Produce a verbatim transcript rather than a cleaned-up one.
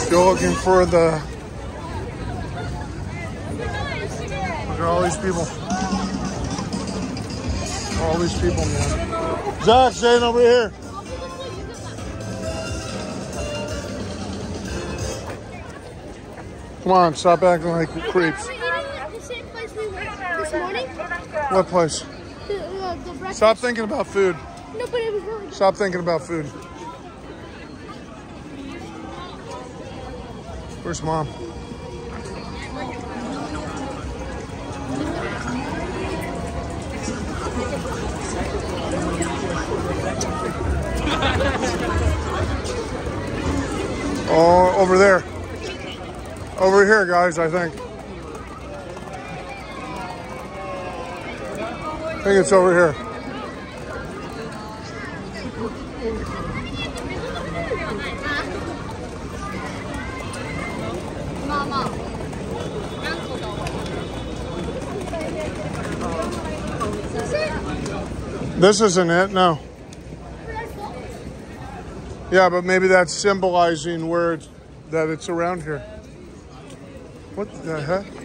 Still looking for the... Look at all these people. All these people, man. Zach, staying over here. Come on, stop acting like creeps. We're eating at the same place we went this morning. What place? The, uh, the breakfast. Stop thinking about food. No, but it was really good. Stop thinking about food. Where's Mom? Oh, over there. Over here, guys, I think. I think it's over here. This isn't it, no. Yeah, but maybe that's symbolizing where it's, that it's around here. What the heck?